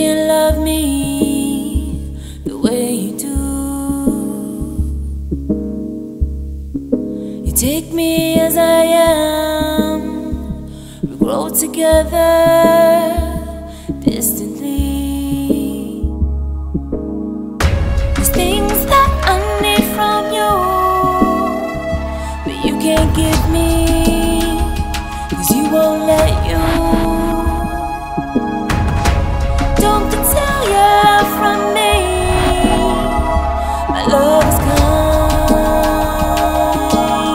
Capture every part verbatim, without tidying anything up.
can love me the way you do. You take me as I am, we grow together distantly. There's things that I need from you, but you can't give me, 'cause you won't let you. Don't conceal your love from me, my love is kind.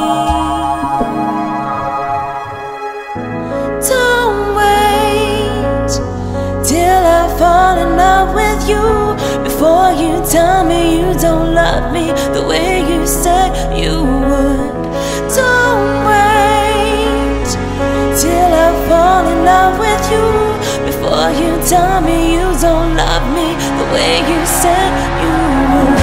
Don't wait till I fall in love with you before you tell me you don't love me the way you said you would. Don't wait till I fall in love with you before you tell me you don't love me the way you said you would.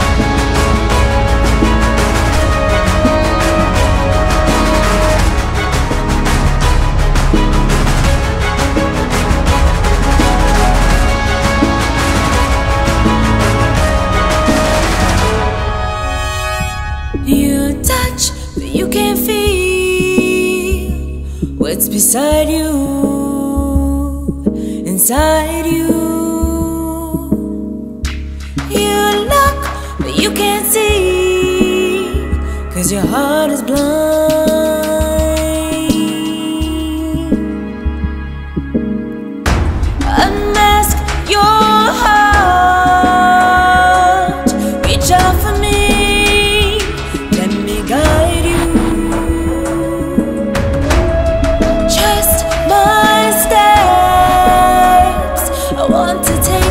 You touch, but you can't feel what's beside you, inside you. You look, but you can't see, 'cause your heart is blind. Unmask your heart, reach out for me, let me guide you. Trust my steps, I want to take